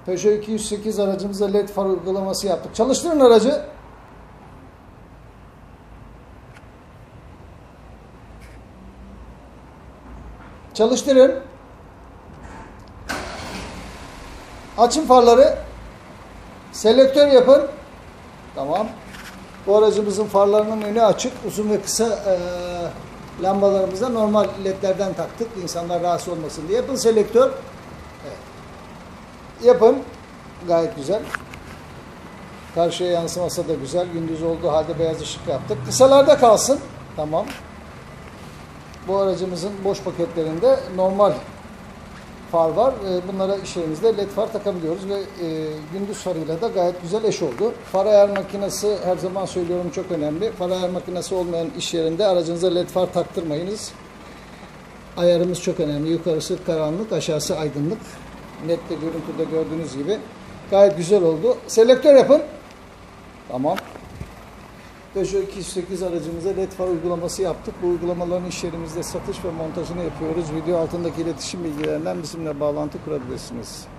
Peugeot 208 aracımıza led far uygulaması yaptık. Çalıştırın aracı. Çalıştırın. Açın farları. Selektör yapın. Tamam. Bu aracımızın farlarının önü açık. Uzun ve kısa lambalarımıza normal ledlerden taktık. İnsanlar rahatsız olmasın diye. Yapın selektör. Evet. Yapın. Gayet güzel. Karşıya yansıması da güzel. Gündüz olduğu halde beyaz ışık yaptık. Kısalarda kalsın. Tamam. Bu aracımızın boş paketlerinde normal far var. Bunlara iş yerimizde led far takabiliyoruz ve gündüz farıyla da gayet güzel eş oldu. Far ayar makinesi, her zaman söylüyorum, çok önemli. Far ayar makinesi olmayan iş yerinde aracınıza led far taktırmayınız. Ayarımız çok önemli. Yukarısı karanlık, aşağısı aydınlık. Net de görüntüde gördüğünüz gibi gayet güzel oldu. Selektör yapın. Tamam. Peugeot 208 aracımıza led far uygulaması yaptık. Bu uygulamaların iş yerimizde satış ve montajını yapıyoruz. Video altındaki iletişim bilgilerinden bizimle bağlantı kurabilirsiniz.